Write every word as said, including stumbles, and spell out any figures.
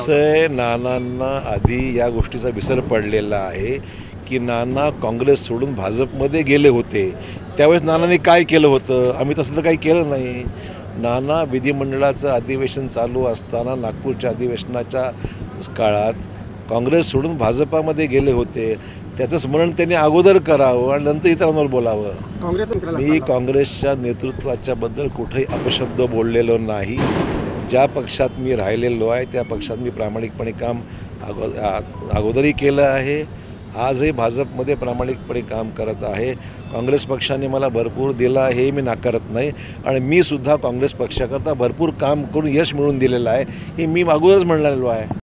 कसं आहे, नानांना आधी या गोष्टीचा विसर पडलेला आहे की नाना काँग्रेस सोडून भाजपमध्ये गेले होते. त्यावेळेस नानांनी काय केलं होतं? आम्ही तसं तर काही केलं नाही. नाना विधिमंडळाचं अधिवेशन चालू असताना नागपूरच्या अधिवेशनाच्या काळात काँग्रेस सोडून भाजपामध्ये गेले होते. त्याचं स्मरण त्यांनी अगोदर करावं आणि नंतर इतरांवर बोलावं. मी काँग्रेसच्या नेतृत्वाच्याबद्दल कुठेही अपशब्द बोललेलो नाही. ज्या पक्षात मी राहिलेलो आहे त्या पक्षात मी प्रामाणिकपणे काम अगो अगोदरही केलं आहे. आजही भाजपमध्ये प्रामाणिकपणे काम करत आहे. काँग्रेस पक्षाने मला भरपूर दिलं आहे हे मी नाकारत नाही आणि मी सुद्धा काँग्रेस पक्षाकरता भरपूर काम करून यश मिळवून दिलेलं आहे हे मी अगोदरच म्हणलेलो आहे.